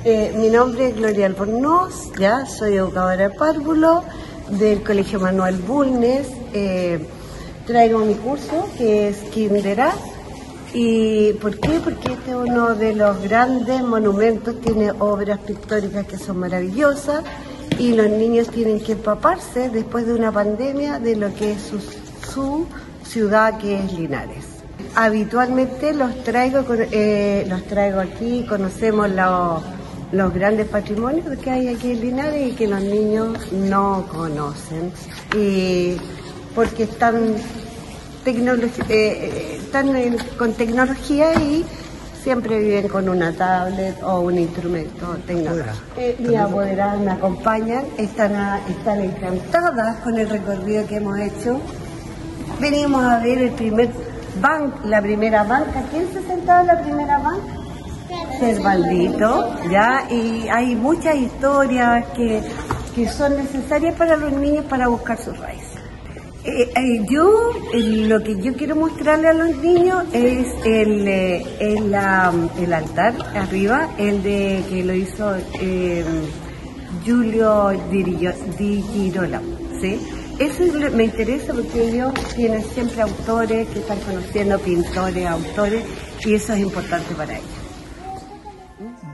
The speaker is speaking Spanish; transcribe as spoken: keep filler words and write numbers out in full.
Eh, mi nombre es Gloria Albornoz, ya soy educadora de párvulo del Colegio Manuel Bulnes. Eh, traigo mi curso que es Kinderaz. ¿Y por qué? Porque este es uno de los grandes monumentos, tiene obras pictóricas que son maravillosas y los niños tienen que empaparse después de una pandemia de lo que es su, su ciudad, que es Linares. Habitualmente los traigo, eh, los traigo aquí, conocemos los, los grandes patrimonios que hay aquí en Linares y que los niños no conocen, y porque están, eh, están en, con tecnología y siempre viven con una tablet o un instrumento tecnológico. Eh, mis apoderadas me acompañan, están, a, están encantadas con el recorrido que hemos hecho. Venimos a ver el primer ban, la primera banca. ¿Quién se sentaba en la primera banca? Cervaldito, ya, y hay muchas historias que, que son necesarias para los niños para buscar sus raíces. Eh, eh, yo, eh, lo que yo quiero mostrarle a los niños es el, eh, el, la, el altar arriba, el de que lo hizo eh, Giulio Di Girolamo, ¿sí? Eso me interesa porque ellos tienen siempre autores que están conociendo, pintores, autores, y eso es importante para ellos.